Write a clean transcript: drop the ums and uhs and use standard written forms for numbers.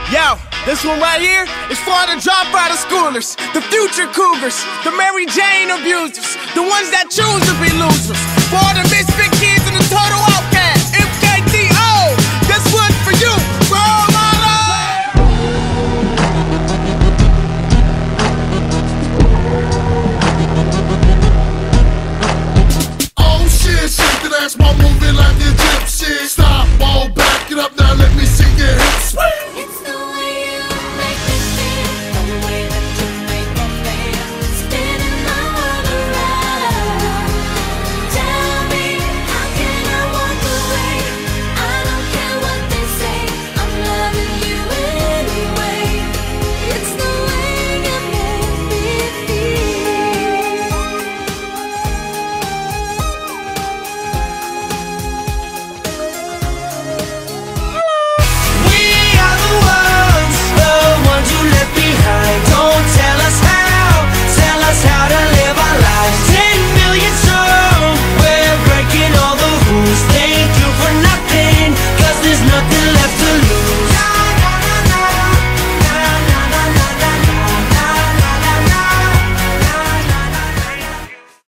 Yo, this one right here is for the dropout of schoolers, the future cougars, the Mary Jane abusers, the ones that choose to be losers, for all the misfit kids in the total